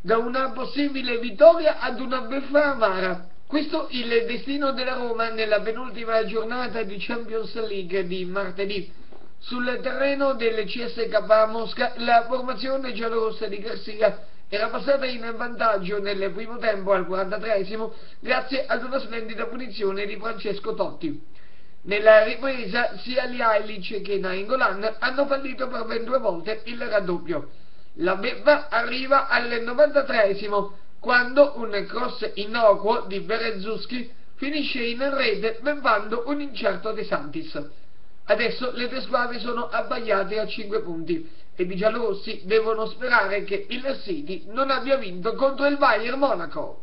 da una possibile vittoria ad una beffa amara. Questo il destino della Roma nella penultima giornata di Champions League di martedì. Sul terreno del CSKA Mosca la formazione giallorossa di Garcia era passata in vantaggio nel primo tempo al 43esimo grazie ad una splendida punizione di Francesco Totti. Nella ripresa sia Ljajic che Nainggolan hanno fallito per ben 2 volte il raddoppio. La beffa arriva al 93esimo quando un cross innocuo di Berezuski finisce in rete bevvando un incerto De Santis. Adesso le due squadre sono abbagliate a 5 punti ed i giallorossi devono sperare che il City non abbia vinto contro il Bayern Monaco.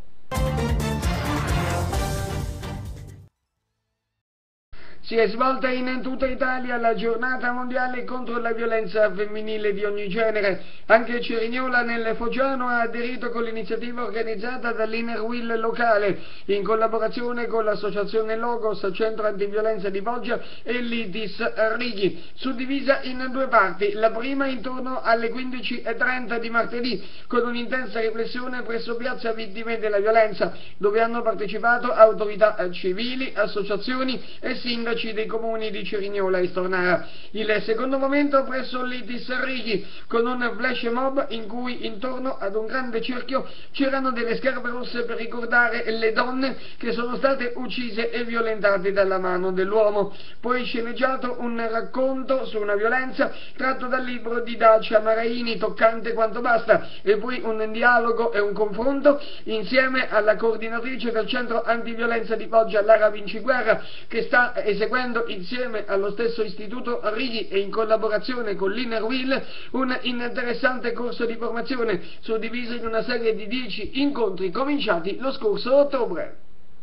Si è svolta in tutta Italia la giornata mondiale contro la violenza femminile di ogni genere. Anche Cerignola nel Foggiano ha aderito con l'iniziativa organizzata dall'Inner Wheel locale, in collaborazione con l'associazione Logos, Centro Antiviolenza di Foggia e l'IDIS Righi, suddivisa in 2 parti. La prima intorno alle 15:30 di martedì, con un'intensa riflessione presso Piazza Vittime della Violenza, dove hanno partecipato autorità civili, associazioni e sindaci dei comuni di Cerignola e Stornara. Il secondo momento presso l'IDIS Righi, con un flash mob in cui intorno ad un grande cerchio c'erano delle scarpe rosse per ricordare le donne che sono state uccise e violentate dalla mano dell'uomo. Poi sceneggiato un racconto su una violenza tratto dal libro di Dacia Maraini, Toccante quanto basta, e poi un dialogo e un confronto insieme alla coordinatrice del centro antiviolenza di Foggia, Lara Vinciguerra, che sta eseguendo insieme allo stesso istituto Righi e in collaborazione con l'Inner Wheel un interessante corso di formazione suddiviso in una serie di 10 incontri cominciati lo scorso ottobre.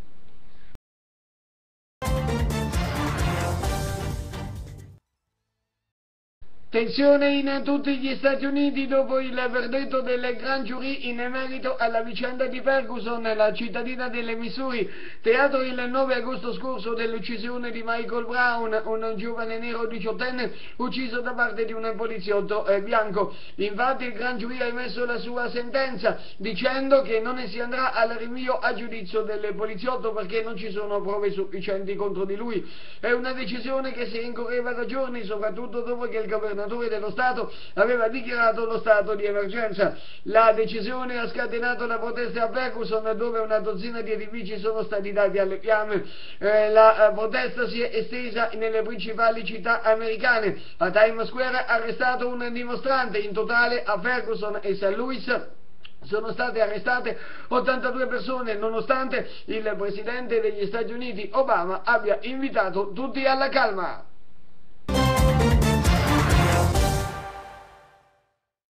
Tensione in tutti gli Stati Uniti dopo il verdetto del Grand Jury in merito alla vicenda di Ferguson, la cittadina delle Missouri, teatro il 9 agosto scorso dell'uccisione di Michael Brown, un giovane nero 18enne ucciso da parte di un poliziotto bianco. Infatti il Grand Jury ha emesso la sua sentenza dicendo che non si andrà al rinvio a giudizio del poliziotto perché non ci sono prove sufficienti contro di lui. È una decisione che si rincorreva da giorni, soprattutto dopo che il governatore dello Stato aveva dichiarato lo stato di emergenza. La decisione ha scatenato la protesta a Ferguson, dove una dozzina di edifici sono stati dati alle fiamme. La protesta si è estesa nelle principali città americane. A Times Square ha arrestato un dimostrante. In totale a Ferguson e St. Louis sono state arrestate 82 persone, nonostante il presidente degli Stati Uniti Obama abbia invitato tutti alla calma.